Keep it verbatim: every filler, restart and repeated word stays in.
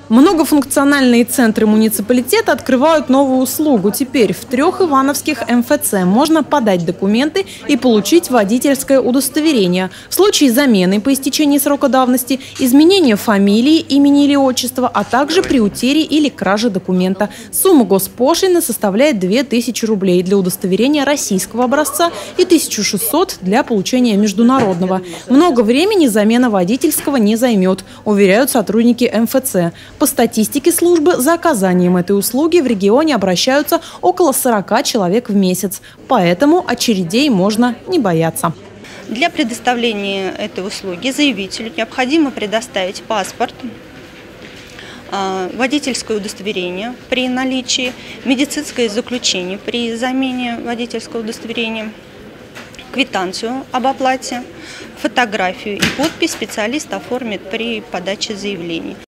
Многофункциональные центры муниципалитета открывают новую услугу. Теперь в трех ивановских эм эф цэ можно подать документы и получить водительское удостоверение. В случае замены по истечении срока давности, изменения фамилии, имени или отчества, а также при утере или краже документа. Сумма госпошлины составляет две тысячи рублей для удостоверения российского образца и тысячу шестьсот для получения международного. Много времени замена водительского не займет, уверяют сотрудники эм эф цэ. По статистике службы, за оказанием этой услуги в регионе обращаются около сорока человек в месяц. Поэтому очередей можно не бояться. Для предоставления этой услуги заявителю необходимо предоставить паспорт, водительское удостоверение при наличии, медицинское заключение при замене водительского удостоверения, квитанцию об оплате, фотографию и подпись специалист оформит при подаче заявлений.